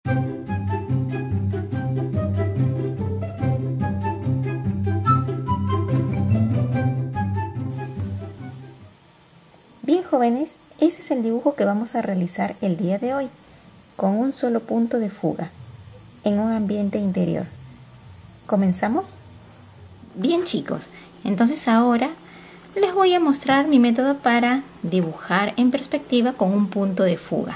Bien, jóvenes, este es el dibujo que vamos a realizar el día de hoy, con un solo punto de fuga, en un ambiente interior. ¿Comenzamos? Bien, chicos, entonces ahora les voy a mostrar mi método para dibujar en perspectiva con un punto de fuga.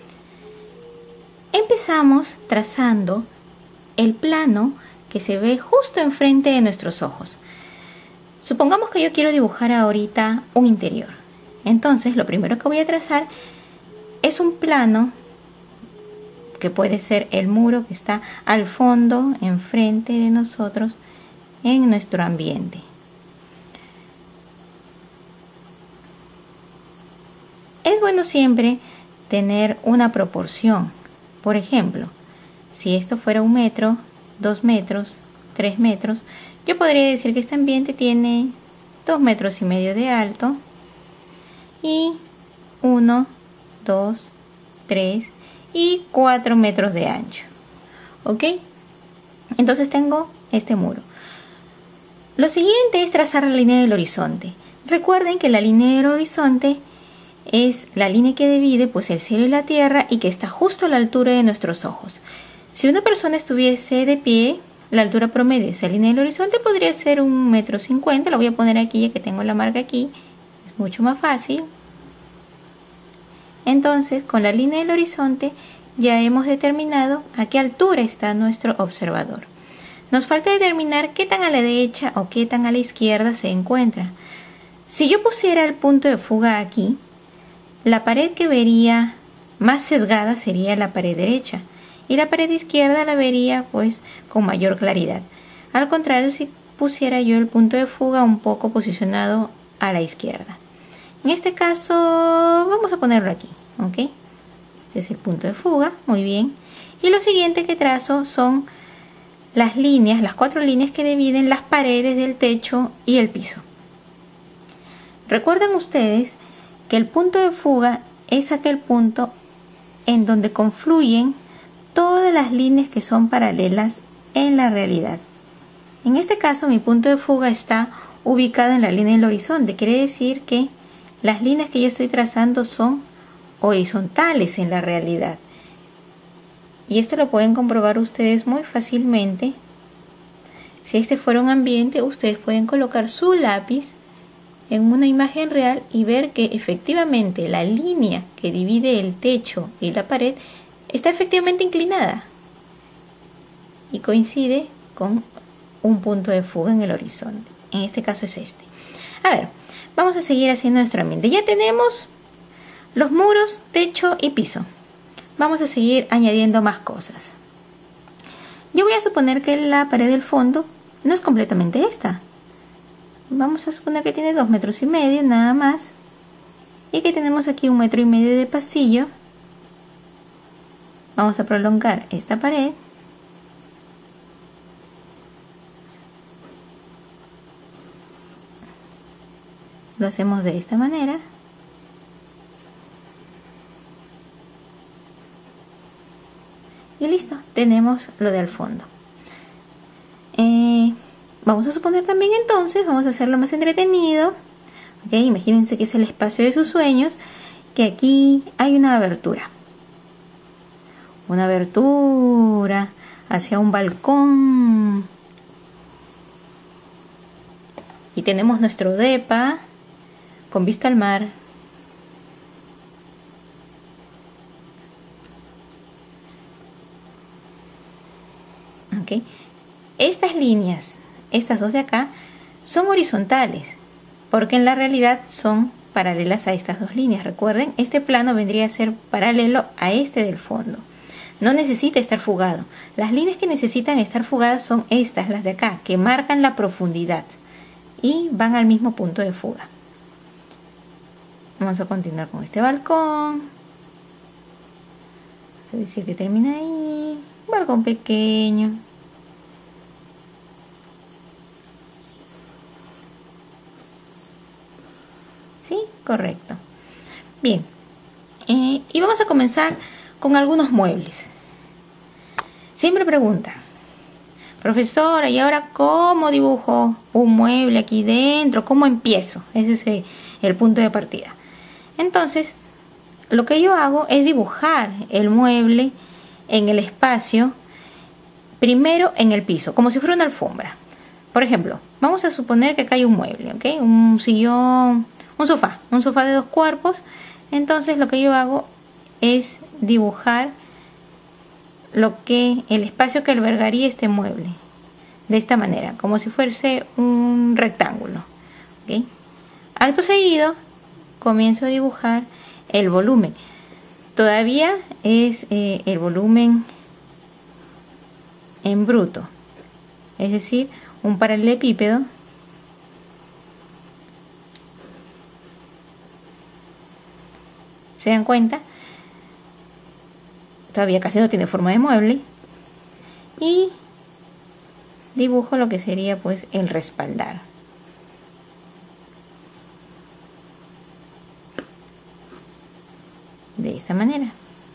Empezamos trazando el plano que se ve justo enfrente de nuestros ojos. Supongamos que yo quiero dibujar ahorita un interior. Entonces, lo primero que voy a trazar es un plano que puede ser el muro que está al fondo, enfrente de nosotros, en nuestro ambiente. Es bueno siempre tener una proporción. Por ejemplo, si esto fuera 1 metro, 2 metros, 3 metros, yo podría decir que este ambiente tiene 2,5 metros de alto y 1, 2, 3 y 4 metros de ancho. ¿Ok? Entonces tengo este muro. Lo siguiente es trazar la línea del horizonte. Recuerden que la línea del horizonte es la línea que divide pues el cielo y la tierra y que está justo a la altura de nuestros ojos. Si una persona estuviese de pie, la altura promedio de esa línea del horizonte podría ser 1,50 m. Lo voy a poner aquí ya que tengo la marca aquí. Es mucho más fácil. Entonces, con la línea del horizonte ya hemos determinado a qué altura está nuestro observador. Nos falta determinar qué tan a la derecha o qué tan a la izquierda se encuentra. Si yo pusiera el punto de fuga aquí, la pared que vería más sesgada sería la pared derecha y la pared izquierda la vería pues con mayor claridad. Al contrario, si pusiera yo el punto de fuga un poco posicionado a la izquierda. En este caso vamos a ponerlo aquí, ¿ok? Este es el punto de fuga, muy bien. Y lo siguiente que trazo son las líneas, las 4 líneas que dividen las paredes del techo y el piso. Recuerden ustedes que el punto de fuga es aquel punto en donde confluyen todas las líneas que son paralelas en la realidad. En este caso mi punto de fuga está ubicado en la línea del horizonte, quiere decir que las líneas que yo estoy trazando son horizontales en la realidad. Y esto lo pueden comprobar ustedes muy fácilmente. Si este fuera un ambiente, ustedes pueden colocar su lápiz en una imagen real y ver que efectivamente la línea que divide el techo y la pared está efectivamente inclinada y coincide con un punto de fuga en el horizonte. En este caso es este. A ver, vamos a seguir haciendo nuestro ambiente. Ya tenemos los muros, techo y piso. Vamos a seguir añadiendo más cosas. Yo voy a suponer que la pared del fondo no es completamente esta. Vamos a suponer que tiene 2,5 metros nada más y que tenemos aquí 1,5 metros de pasillo. Vamos a prolongar esta pared lo hacemos de esta manera y listo, tenemos lo del fondo. Vamos a suponer también entonces, vamos a hacerlo más entretenido. ¿Okay? Imagínense que es el espacio de sus sueños, que aquí hay una abertura. Una abertura hacia un balcón. Y tenemos nuestro depa con vista al mar. ¿Okay? Estas líneas, estas dos de acá, son horizontales, porque en la realidad son paralelas a estas dos líneas. Recuerden, este plano vendría a ser paralelo a este del fondo. No necesita estar fugado. Las líneas que necesitan estar fugadas son estas, las de acá, que marcan la profundidad y van al mismo punto de fuga. Vamos a continuar con este balcón. Es decir, que termina ahí. Un balcón pequeño. ¿Sí? Correcto. Bien. Y vamos a comenzar con algunos muebles. Siempre pregunta, profesora, ¿y ahora cómo dibujo un mueble aquí dentro? ¿Cómo empiezo? Ese es el punto de partida. Entonces, lo que yo hago es dibujar el mueble en el espacio, primero en el piso, como si fuera una alfombra. Por ejemplo, vamos a suponer que acá hay un mueble, ¿ok? Un sillón, un sofá de 2 cuerpos. Entonces, lo que yo hago es dibujar el espacio que albergaría este mueble de esta manera, como si fuese un rectángulo, ¿okay? Acto seguido comienzo a dibujar el volumen. Todavía es el volumen en bruto, es decir, un paralelepípedo ¿se dan cuenta? Todavía casi no tiene forma de mueble. Y dibujo lo que sería pues el respaldar. De esta manera.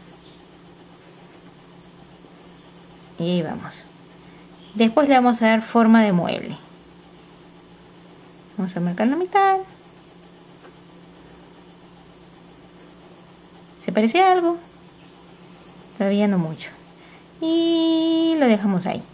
Y ahí vamos. Después le vamos a dar forma de mueble. Vamos a marcar la mitad. ¿Se parece a algo? Todavía no mucho. Y lo dejamos ahí.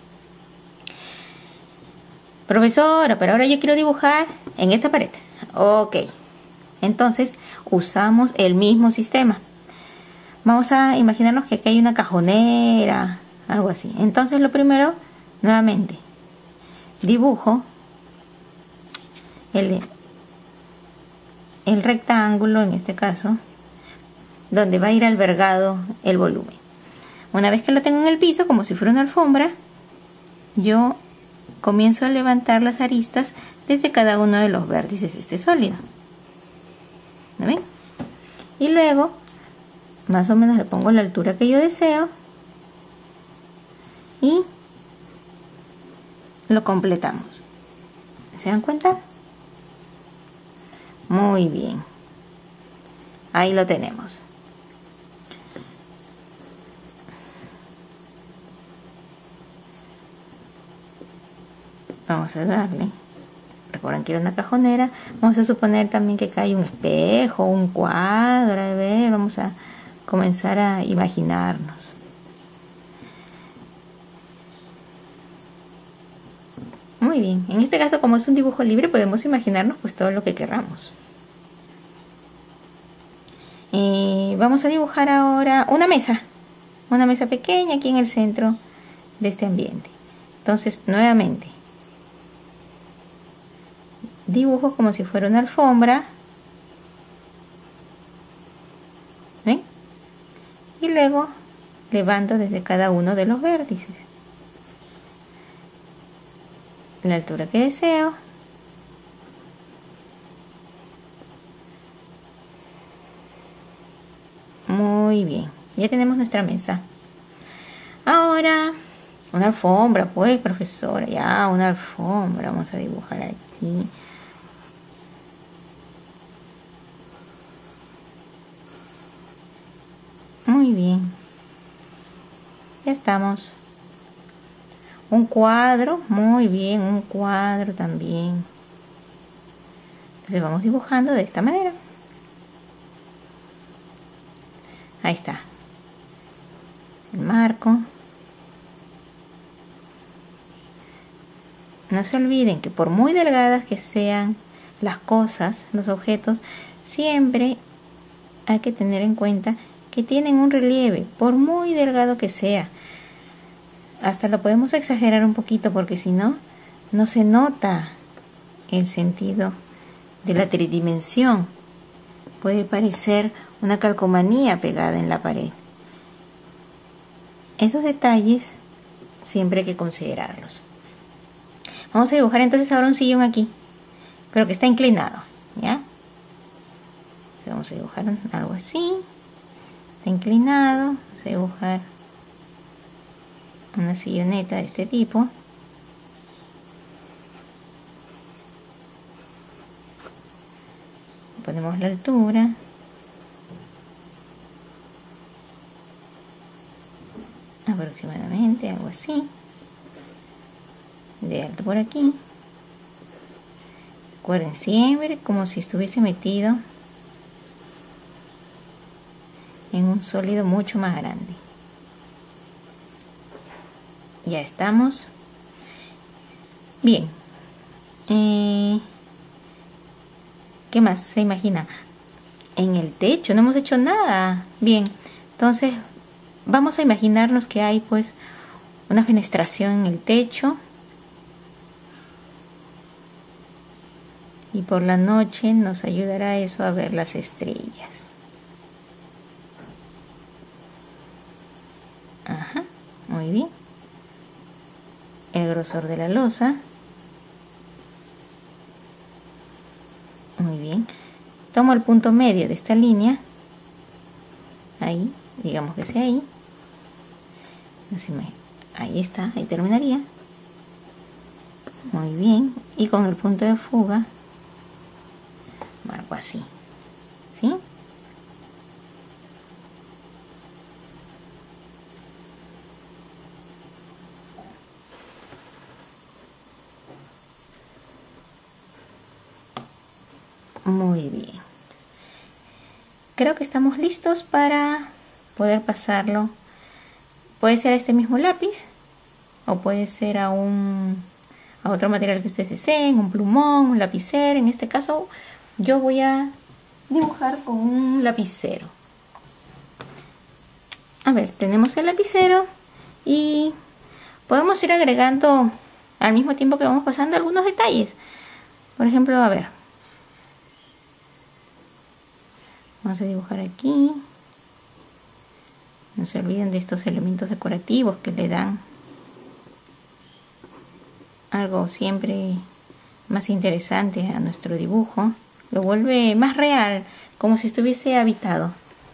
Profesora, pero ahora yo quiero dibujar en esta pared. Ok. Entonces usamos el mismo sistema. Vamos a imaginarnos que aquí hay una cajonera, algo así. Entonces lo primero, nuevamente, dibujo el rectángulo, en este caso, donde va a ir albergado el volumen. Una vez que lo tengo en el piso, como si fuera una alfombra, yo comienzo a levantar las aristas desde cada uno de los vértices de este sólido. ¿Lo ven? Y luego, más o menos le pongo la altura que yo deseo y lo completamos. ¿Se dan cuenta? Muy bien. Ahí lo tenemos. Vamos a darle. Recuerden que era una cajonera. Vamos a suponer también que acá hay un espejo, un cuadro. A ver, vamos a comenzar a imaginarnos. Muy bien. En este caso, como es un dibujo libre, podemos imaginarnos pues todo lo que queramos. Vamos a dibujar ahora una mesa pequeña aquí en el centro de este ambiente. Entonces, nuevamente, dibujo como si fuera una alfombra. ¿Ven? Y luego levanto desde cada uno de los vértices la altura que deseo. Muy bien, ya tenemos nuestra mesa. Ahora, una alfombra, pues, profesora, ya, una alfombra. Vamos a dibujar aquí. Muy bien. Ya estamos. Un cuadro, muy bien, un cuadro también. Entonces vamos dibujando de esta manera. Ahí está. El marco. No se olviden que por muy delgadas que sean las cosas, los objetos, siempre hay que tener en cuenta que tienen un relieve, por muy delgado que sea. Hasta lo podemos exagerar un poquito porque si no, no se nota el sentido de la tridimensión. Puede parecer una calcomanía pegada en la pared. Esos detalles siempre hay que considerarlos. Vamos a dibujar entonces ahora un sillón aquí, pero que está inclinado, ¿ya? Vamos a dibujar algo así. Está inclinado. Vamos a dibujar una silloneta de este tipo. Ponemos la altura. aproximadamente, algo así, de alto por aquí. Recuerden siempre como si estuviese metido en un sólido mucho más grande. Ya estamos. Bien. ¿Qué más se imagina? En el techo no hemos hecho nada. Bien, entonces vamos a imaginarnos que hay pues una fenestración en el techo y por la noche nos ayudará eso a ver las estrellas. Ajá, muy bien. El grosor de la losa. Muy bien. Tomo el punto medio de esta línea. Ahí, digamos que sea ahí. Ahí está, ahí terminaría. Muy bien. Y con el punto de fuga marco así. ¿Sí? Muy bien. Creo que estamos listos para poder pasarlo. Puede ser a este mismo lápiz o puede ser a otro material que ustedes deseen, un plumón, un lapicero. En este caso yo voy a dibujar con un lapicero. A ver, tenemos el lapicero y podemos ir agregando al mismo tiempo que vamos pasando algunos detalles. Por ejemplo, a ver, vamos a dibujar aquí. No se olviden de estos elementos decorativos que le dan algo siempre más interesante a nuestro dibujo. Lo vuelve más real, como si estuviese habitado.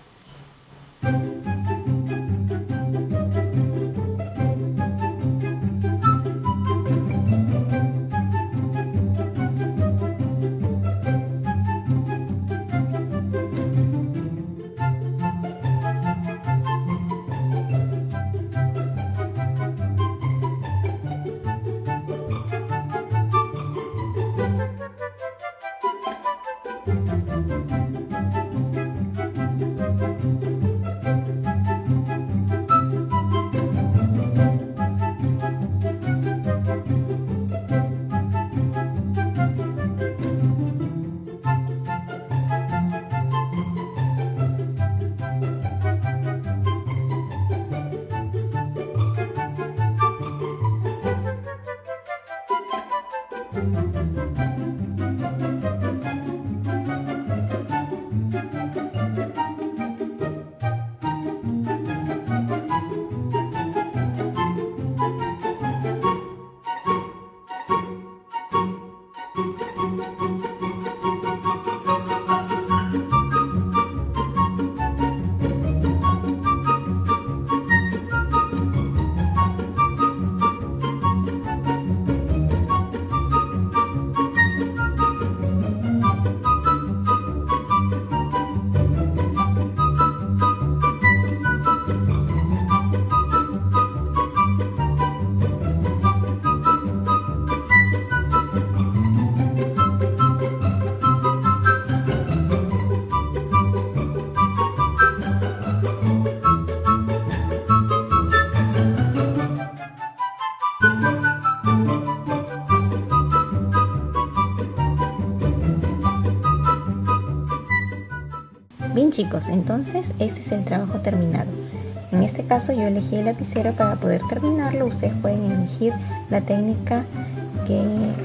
Bien chicos, entonces este es el trabajo terminado. En este caso yo elegí el lapicero para poder terminarlo. Ustedes pueden elegir la técnica que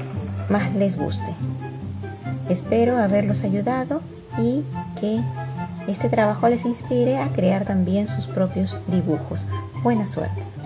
más les guste. Espero haberlos ayudado y que este trabajo les inspire a crear también sus propios dibujos. Buena suerte.